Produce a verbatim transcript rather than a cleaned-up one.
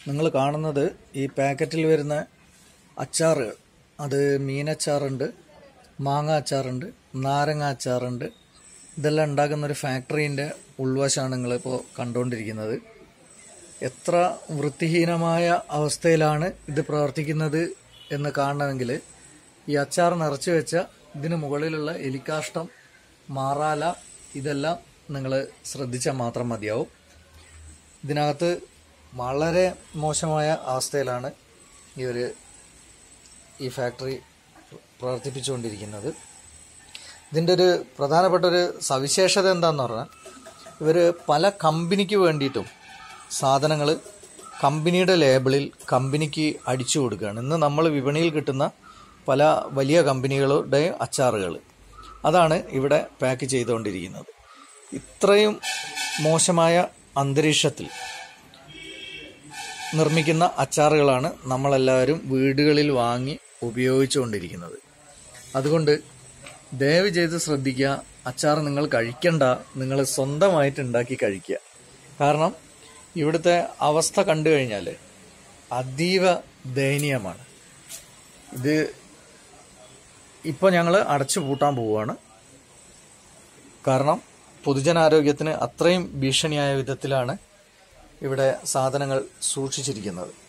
നിങ്ങൾ കാണുന്നത് ഈ പാക്കറ്റിൽ വരുന്ന അച്ചാറുകൾ. അത് മീനച്ചാറുണ്ട്, മാങ്ങ അച്ചാറുണ്ട്, നാരങ്ങ അച്ചാറുണ്ട്. ഇതെല്ലാം ഉണ്ടാക്കുന്ന ഒരു ഫാക്ടറീൻ്റെ ഉൾവശമാണ് നിങ്ങളിപ്പോൾ കണ്ടുകൊണ്ടിരിക്കുന്നത്. എത്ര വൃത്തിഹീനമായ അവസ്ഥയിലാണ് ഇത് പ്രവർത്തിക്കുന്നത് എന്ന് കാണണമെങ്കിൽ ഈ അച്ചാർ നിറച്ചു വെച്ച ഇതിന് മുകളിലുള്ള എലിക്കാഷ്ടം, മാറാല, ഇതെല്ലാം നിങ്ങൾ ശ്രദ്ധിച്ചാൽ മാത്രം മതിയാവും. ഇതിനകത്ത് വളരെ മോശമായ അവസ്ഥയിലാണ് ഈ ഒരു ഈ ഫാക്ടറി പ്രവർത്തിപ്പിച്ചുകൊണ്ടിരിക്കുന്നത്. ഇതിൻ്റെ ഒരു പ്രധാനപ്പെട്ട ഒരു സവിശേഷത എന്താണെന്ന് പറഞ്ഞാൽ, ഇവർ പല കമ്പനിക്ക് വേണ്ടിയിട്ടും സാധനങ്ങൾ കമ്പനിയുടെ ലേബിളിൽ കമ്പനിക്ക് അടിച്ചു കൊടുക്കുകയാണ്. ഇന്ന് നമ്മൾ വിപണിയിൽ കിട്ടുന്ന പല വലിയ കമ്പനികളുടെ അച്ചാറുകൾ അതാണ് ഇവിടെ പാക്ക് ചെയ്തുകൊണ്ടിരിക്കുന്നത്. ഇത്രയും മോശമായ അന്തരീക്ഷത്തിൽ നിർമ്മിക്കുന്ന അച്ചാറുകളാണ് നമ്മളെല്ലാവരും വീടുകളിൽ വാങ്ങി ഉപയോഗിച്ചുകൊണ്ടിരിക്കുന്നത്. അതുകൊണ്ട് ദയവ് ചെയ്ത് ശ്രദ്ധിക്കുക, അച്ചാർ നിങ്ങൾ കഴിക്കണ്ട, നിങ്ങൾ സ്വന്തമായിട്ട് ഉണ്ടാക്കി കഴിക്കുക. കാരണം ഇവിടുത്തെ അവസ്ഥ കണ്ടു കഴിഞ്ഞാൽ അതീവ ദയനീയമാണ്. ഇത് ഇപ്പോൾ ഞങ്ങൾ അടച്ചു പൂട്ടാൻ പോവുകയാണ്. കാരണം പൊതുജനാരോഗ്യത്തിന് അത്രയും ഭീഷണിയായ വിധത്തിലാണ് ഇവിടെ സാധനങ്ങൾ സൂക്ഷിച്ചിരിക്കുന്നത്.